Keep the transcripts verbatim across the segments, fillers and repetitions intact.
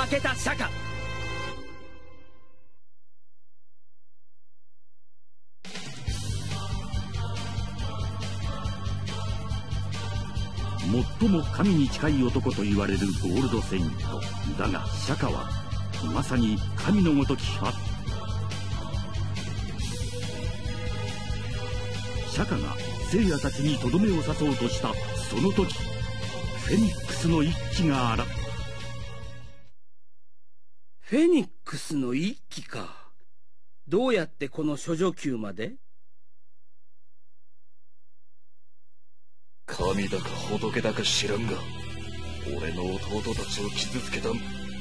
負けた釈迦。 最も神に近い男と言われるゴールドセイントだが、釈迦はまさに神のごとき派。釈迦が聖夜たちにとどめを刺そうとしたその時、フェニックスの一騎があらフェニックスの一騎か。どうやってこの処女級まで？ 神だか仏だか知らんが、俺の弟たちを傷つけた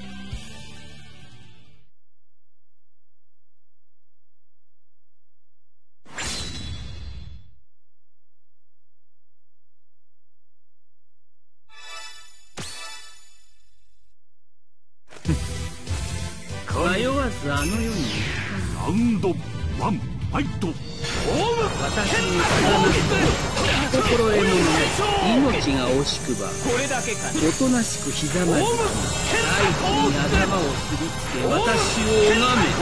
迷わずあの世に。 ラウンドワンファイト。 私に貫く心得もない命が惜しくば、おとなしくひざまずき、大地に頭をすりつけ、私を拝め。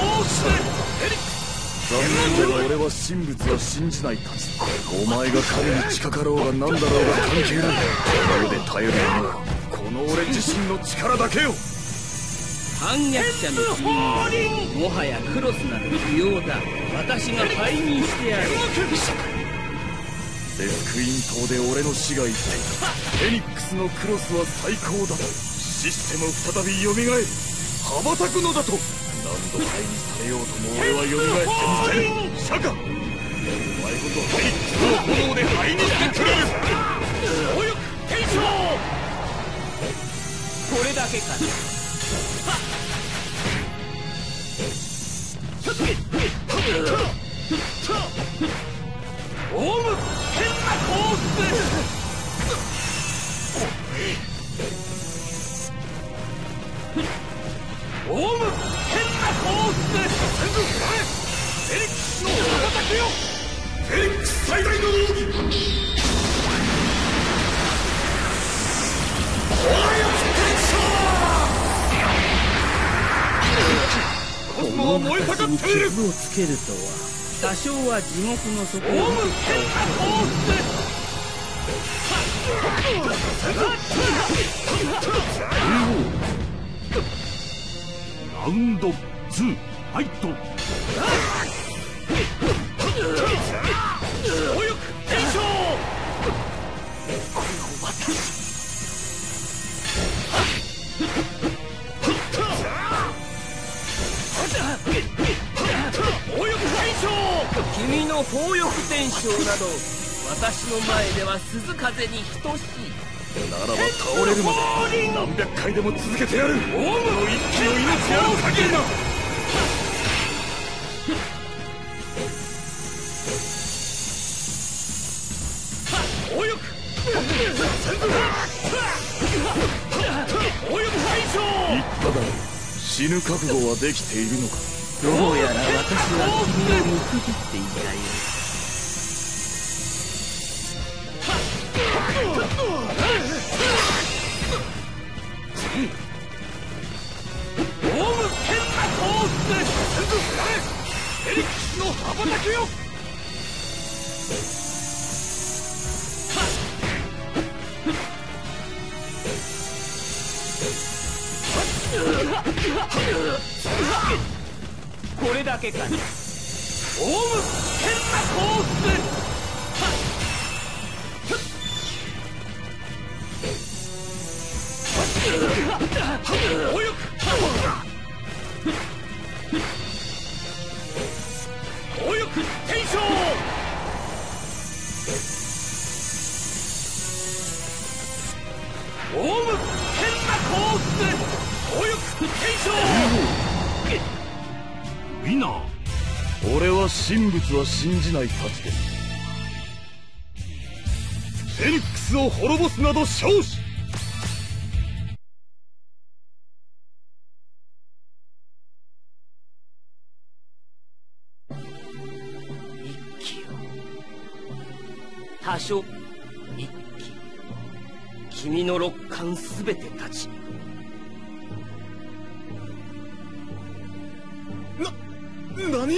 残念だが俺は神仏は信じないたち。お前が神に近かろうが何だろうが関係ない。この世で頼りはな、この俺自身の力だけよ。 反逆者の君にもはやクロスなる不要だ。私が背任してやる。 デスクイン島で俺の師が言っていた。フェニックスのクロスは最高だと。システム再び蘇り羽ばたくのだと。何度灰にされようとも俺は蘇ってみせる。釈迦、お前こそフェニックスの炎で灰にしてくれる。強欲天将。 これだけか。 オウム変なコース。オウム変なコース。フェニックスの羽ばたけよ。フェニックス最大の奥義。 この燃え盛っている。傷をつけるとは多少は地獄の底を見てきたラウンドツーファイト。 強欲天将。この私。 君の宝翼天将など私の前では鈴風に等しい。 ならば倒れるまで何百回でも続けてやる。オウムの一気の命ある限りな。 強欲強欲大将。 言っただろう。死ぬ覚悟はできているのか。 どうやら私は君を見くびっていたよ。 オウム変なコース。フェニックスの羽ばたけよ。 これだけか。 オウム変なコース。強欲強欲天将。オウム変なコース。強欲天将。 ウィナー。 俺は神仏は信じないたちです。フェニックスを滅ぼすなど少子。 一騎よ、多少一騎、君の六冠すべてたち何？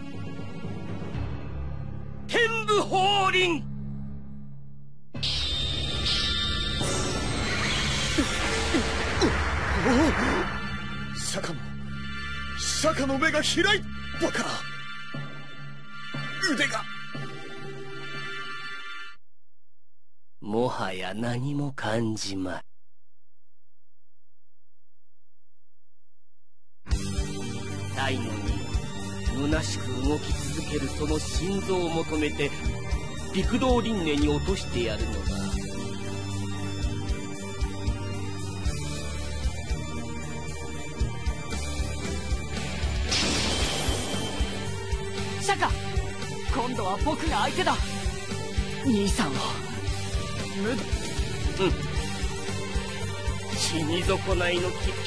天武法輪。 釈迦の釈迦の目が開いバカ。腕がもはや何も感じまい。最後に虚しく動き続けるその心臓を求めて陸道輪廻に落としてやるのだ。 釈迦、今度は僕が相手だ。兄さんをむうん死に損ないの気。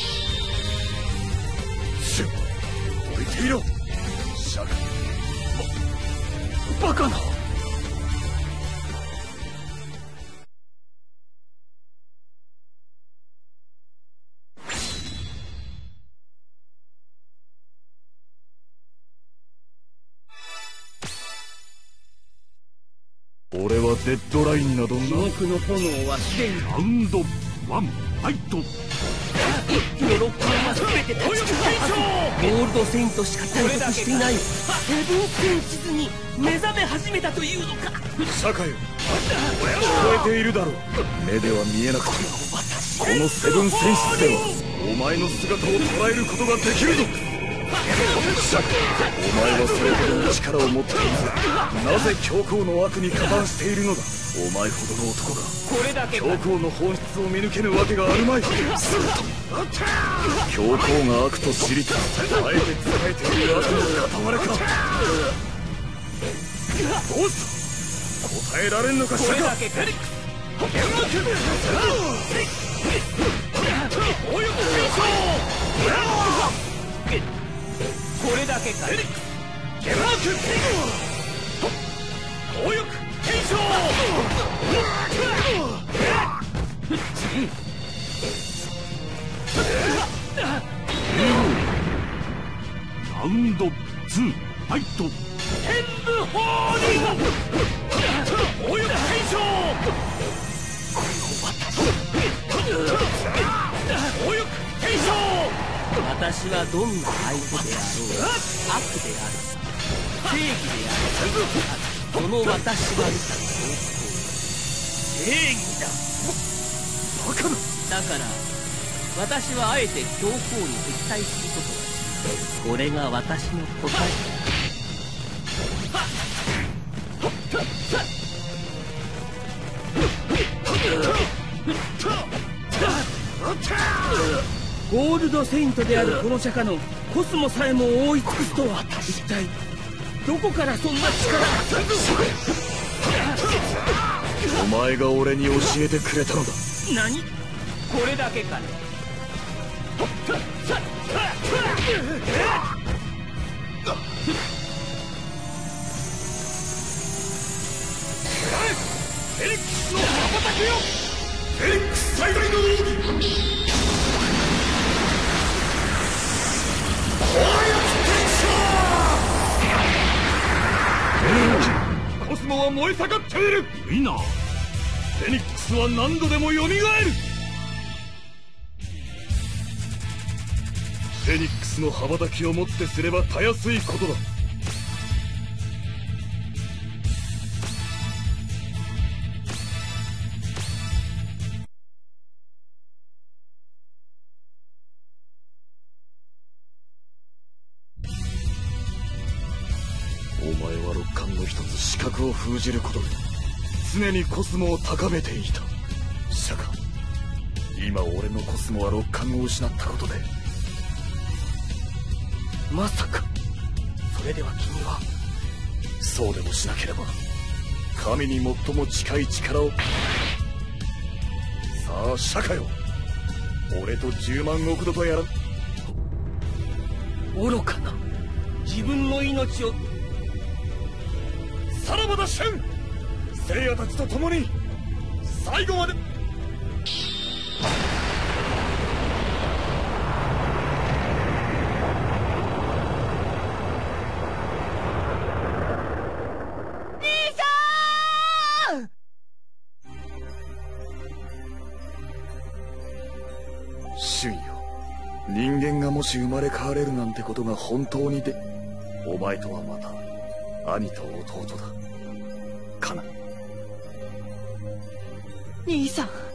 シュッ置いていろ釈迦。ババカな。俺はデッドラインなどな。 記憶の炎はすでにラウンドワンファイト。 一気のロックは全て立ち消すはず。ゴールドセイントしか体得していないセブンセンシズに目覚め始めたというのか。 釈迦よ、聞こえているだろう。目では見えなくてもこのセブンセンシズではお前の姿を捉えることができるぞ。釈迦、お前はそれほどの力を持っているがなぜ教皇の悪に加担しているのだ。お前ほどの男が教皇の本質を見抜けぬわけがあるまい。すると教皇が悪と知りつつあえて仕えている悪の傍らか。どうした、答えられんのか釈迦。 これだけか。 ゲマーク強欲検証。 ラウンドツーファイト。 天武法輪。強欲検証。強欲検証。 私はどんな相手であろう、悪であるか正義であるか、その私は見た正義だ。 バカな。 だから私はあえて教皇に敵対することだ。これが私の答えゴールドセイントであるこの釈迦のコスモさえも覆い尽くすとは一体どこからそんな力が。 お前が俺に教えてくれたのだ。 何、これだけかね。 フェリックスの羽ばたくよ。フェリックス最大の奥義。コスモは燃え盛っている。 いいな。 フェニックスは何度でもよみがえる。フェニックスの羽ばたきをもってすればたやすいことだ。お前は六冠の一つ視覚を封じることで常にコスモを高めていた。釈迦、今俺のコスモは六冠を失ったことで。 まさかそれでは君は。 そうでもしなければ神に最も近い力を。さあ釈迦よ、俺と十万億度とやら。 愚かな。自分の命を。 さらばだシュン、聖夜たちと共に最後まで。 俊よ、人間がもし生まれ変われるなんてことが本当にで、お前とはまた兄と弟だ。かな。 兄さん。